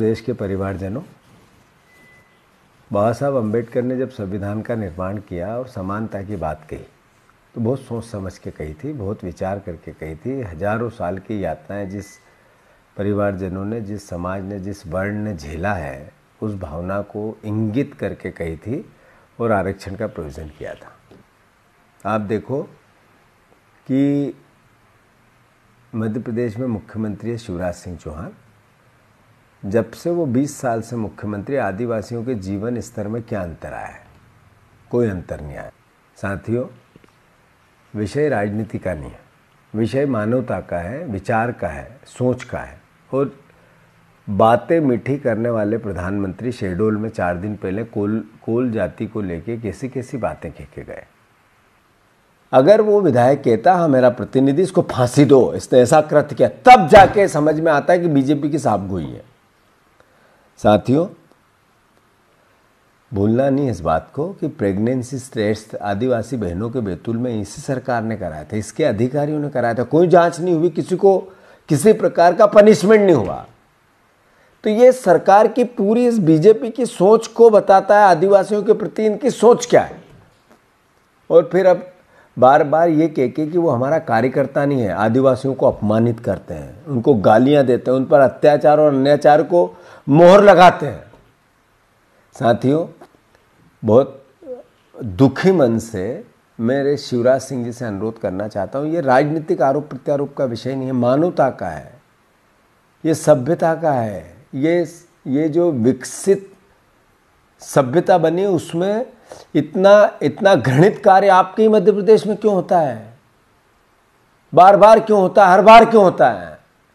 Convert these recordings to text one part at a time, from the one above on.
प्रदेश के परिवारजनों, बाबा साहब अम्बेडकर ने जब संविधान का निर्माण किया और समानता की बात कही तो बहुत सोच समझ के कही थी, बहुत विचार करके कही थी। हजारों साल की यातनाएं जिस परिवारजनों ने, जिस समाज ने, जिस वर्ण ने झेला है, उस भावना को इंगित करके कही थी और आरक्षण का प्रोविज़न किया था। आप देखो कि मध्य प्रदेश में मुख्यमंत्री है शिवराज सिंह चौहान। जब से वो 20 साल से मुख्यमंत्री, आदिवासियों के जीवन स्तर में क्या अंतर आया है? कोई अंतर नहीं आया। साथियों, विषय राजनीति का नहीं है, विषय मानवता का है, विचार का है, सोच का है। और बातें मीठी करने वाले प्रधानमंत्री शहडोल में 4 दिन पहले कोल जाति को लेके कैसी बातें कह के गए। अगर वो विधायक कहता हाँ मेरा प्रतिनिधि, इसको फांसी दो, इसने ऐसा कृत्य किया, तब जाके समझ में आता है कि बीजेपी की साफगोई है। साथियों, भूलना नहीं इस बात को कि प्रेगनेंसी टेस्ट आदिवासी बहनों के बैतूल में इसी सरकार ने कराया था, इसके अधिकारियों ने कराया था। कोई जांच नहीं हुई, किसी को किसी प्रकार का पनिशमेंट नहीं हुआ। तो ये सरकार की पूरी इस बीजेपी की सोच को बताता है, आदिवासियों के प्रति इनकी सोच क्या है। और फिर अब बार बार ये कह के कि वो हमारा कार्यकर्ता नहीं है, आदिवासियों को अपमानित करते हैं, उनको गालियां देते हैं, उन पर अत्याचार और अन्याचार को मोहर लगाते हैं। साथियों, बहुत दुखी मन से मेरे शिवराज सिंह जी से अनुरोध करना चाहता हूँ, ये राजनीतिक आरोप प्रत्यारोप का विषय नहीं है, मानवता का है, ये सभ्यता का है। ये जो विकसित सभ्यता बनी उसमें इतना घृणित कार्य आपके ही मध्य प्रदेश में क्यों होता है? बार बार क्यों होता है? हर बार क्यों होता है?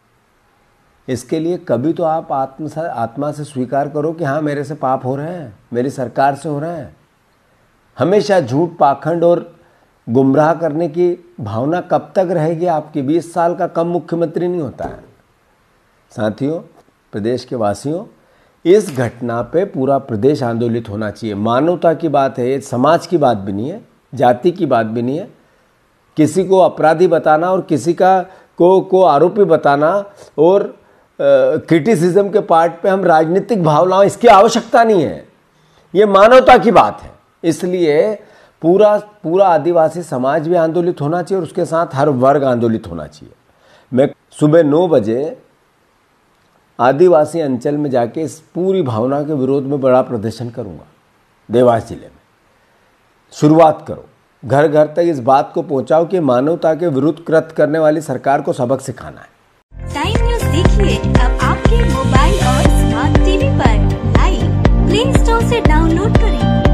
इसके लिए कभी तो आप आत्मा से स्वीकार करो कि हाँ मेरे से पाप हो रहे हैं, मेरी सरकार से हो रहे हैं। हमेशा झूठ, पाखंड और गुमराह करने की भावना कब तक रहेगी आपकी? 20 साल का कम मुख्यमंत्री नहीं होता है। साथियों, प्रदेश के वासियों, इस घटना पे पूरा प्रदेश आंदोलित होना चाहिए। मानवता की बात है, ये समाज की बात भी नहीं है, जाति की बात भी नहीं है। किसी को अपराधी बताना और किसी को आरोपी बताना और क्रिटिसिज्म के पार्ट पे हम राजनीतिक भावनाओं, इसकी आवश्यकता नहीं है। ये मानवता की बात है। इसलिए पूरा आदिवासी समाज भी आंदोलित होना चाहिए और उसके साथ हर वर्ग आंदोलित होना चाहिए। मैं सुबह 9 बजे आदिवासी अंचल में जाके इस पूरी भावना के विरोध में बड़ा प्रदर्शन करूंगा। देवास जिले में शुरुआत करो, घर घर तक इस बात को पहुंचाओ कि मानवता के विरुद्ध कृत्य करने वाली सरकार को सबक सिखाना है। टाइम न्यूज़ देखिए अब आपके मोबाइल और स्मार्ट टीवी पर। लाइव प्ले स्टोर से डाउनलोड करें।